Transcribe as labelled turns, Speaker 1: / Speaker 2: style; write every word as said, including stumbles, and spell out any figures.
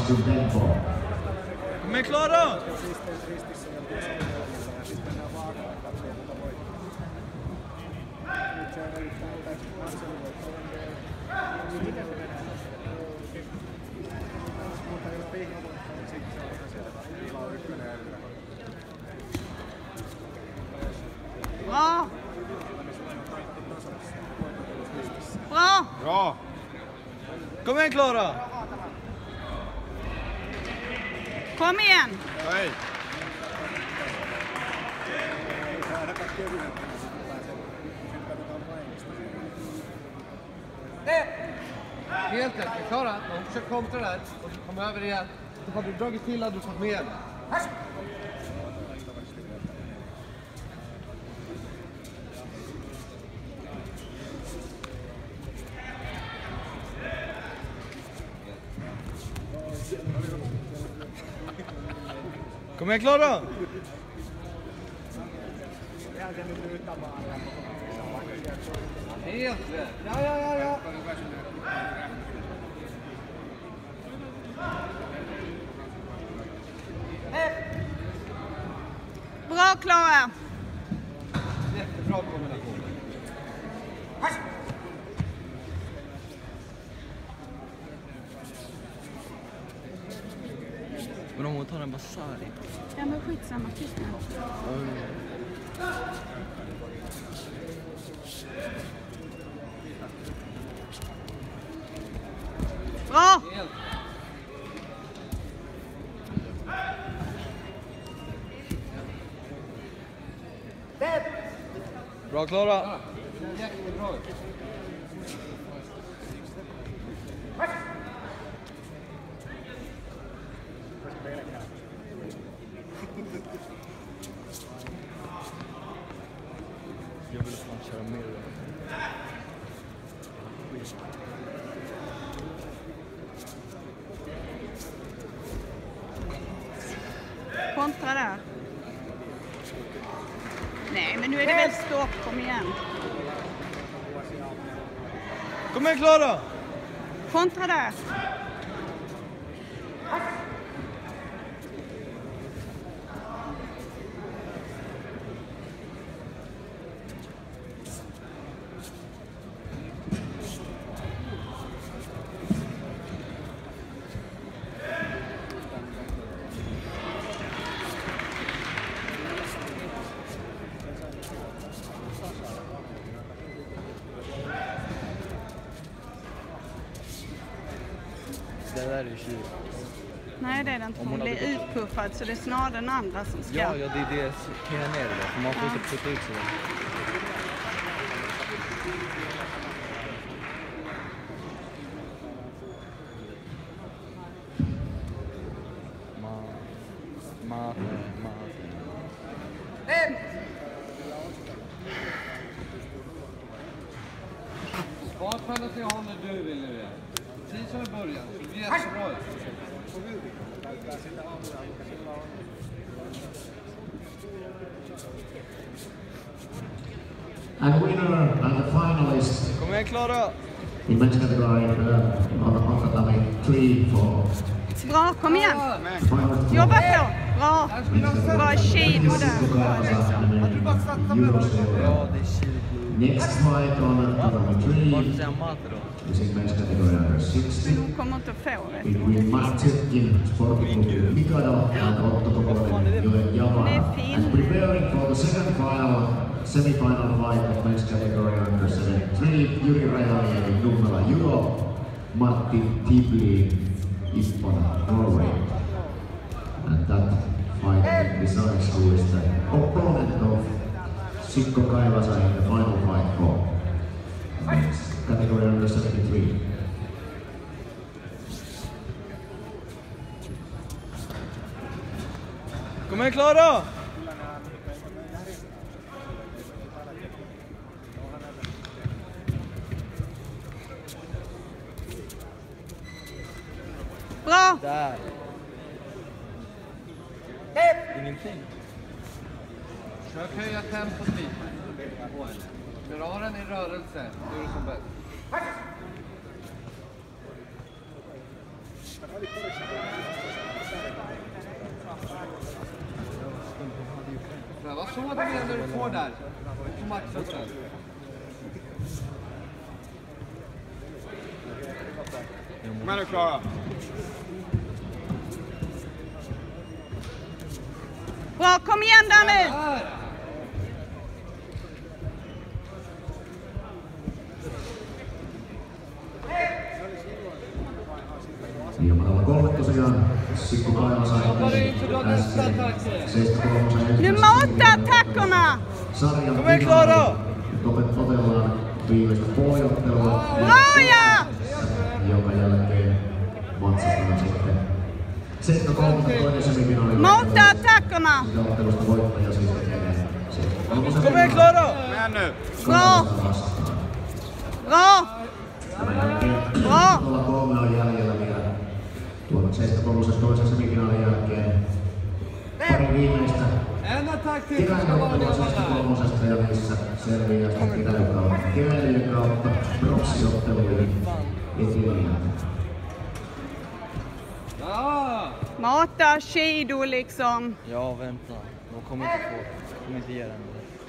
Speaker 1: sul tempo.
Speaker 2: Come Clara?
Speaker 3: Bra! Bra!
Speaker 2: Bra! Kom igen Clara!
Speaker 3: Kom igen!
Speaker 2: Nej!
Speaker 4: Helt rätt, Klara. De försöker kontra där och så kommer över igen. Så har du dragit till att du fått med.
Speaker 2: Kom igen Clara!
Speaker 4: Helt rätt. Ja, ja, ja, ja.
Speaker 3: Bra Klara!
Speaker 4: Jättebra kombination.
Speaker 2: Men om hon tar en basari.
Speaker 3: Ja men skitsamma, tyst nu. Bra!
Speaker 2: Bra Clara!
Speaker 4: Jättebra.
Speaker 2: Jag vill fan köra mer.
Speaker 3: Kontra där. Nej, men nu är det väl stopp. Kom igen.
Speaker 2: Kom igen Clara!
Speaker 3: Kontra där.
Speaker 2: Det där är ju tjuv.
Speaker 3: Nej, det är det inte. Hon blir utpuffad så det är snarare den andra som ska.
Speaker 2: Ja, ja, det är det som kan ner det. För man får
Speaker 3: Ja.
Speaker 2: inte putta ut sig. Ma... Mate, mate.
Speaker 4: Var pennan till håller du vill nu. Precis som i början. Så det är jättebra.
Speaker 1: And winner and the finalist
Speaker 2: Kom igen Clara!
Speaker 1: in men's category uh, on, on tatami three for
Speaker 3: Bra, kom igen.
Speaker 1: final four.
Speaker 3: Jobba på. Bra. Bra kilo där.
Speaker 4: Hade du bara satt dem över?
Speaker 2: Ja, det är tjuv.
Speaker 1: Next fight on tatami three
Speaker 2: Varför säger han mate då?
Speaker 1: is in men's category under sixty
Speaker 3: Hon kommer inte att få det.
Speaker 1: between Martin Sportklubi Mikado and Otto Koponen Joen Java. And preparing for the second final, semi-final fight of men's category under seventy-three, Juri Rajaniemi, Nummela Judo, Matti Tibli, Ippona, Norway. And that fight decides who is the opponent of Sikko Kaivasa in the final fight for men's category under seventy-three.
Speaker 2: Kom igen Clara!
Speaker 3: Bra!
Speaker 2: Där! Ingenting.
Speaker 4: Försök höja tempot lite. För har den i rörelse, då är det som bäst. Vad så det blir när du får där. På matchen.
Speaker 2: Kom igen nu, Klara.
Speaker 3: Bra, kom igen där nu!
Speaker 1: Hieman kolme tosiaan. Sikku Kaila sai
Speaker 3: Nu matar attackerna!
Speaker 1: sarjan
Speaker 2: Kom igen, Klara!
Speaker 1: Nyt otellaan viimeistä pohjottelua.
Speaker 3: Bra!
Speaker 1: Jonka jälkeen matsataan sitten seitsemän kolme toinen semifinaali.
Speaker 3: Mata attackerna!
Speaker 1: Sitä ottelusta voittaja siis etenee.
Speaker 2: Kom igen, Klara! Kom igen nu!
Speaker 3: Bra! Bra!
Speaker 1: Tämän jälkeen
Speaker 3: Bra!
Speaker 1: nolla kolme on jäljellä vielä. Tuon seitsemän toisen semifinaalin jälkeen pari viimeistä
Speaker 4: En attack till.
Speaker 1: keväilyottelua seitsemän kolmosesta ja niissä selviää sitten keväilykautta. Keväilykautta bronssiotteluihin etelään.
Speaker 4: Ja!
Speaker 3: Mata skidor liksom.
Speaker 2: Ja, vänta. De kommer inte få... De kommer inte ge den.